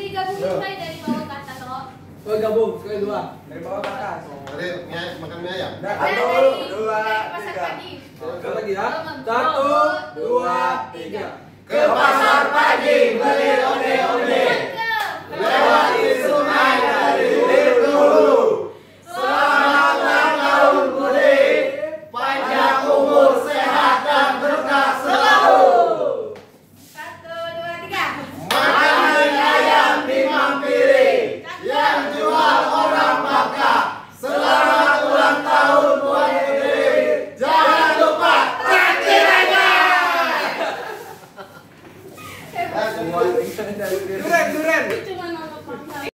digabungin Bay dari bawah ke atas toh. Oh gabung, sekali dua. Dari bawah ke atas. Tadi makan mie ayam. Satu, dua, dari pasar tiga. pagi. Sekali lagi ya. Ngomong. 1, 2, 3. Ke pasar.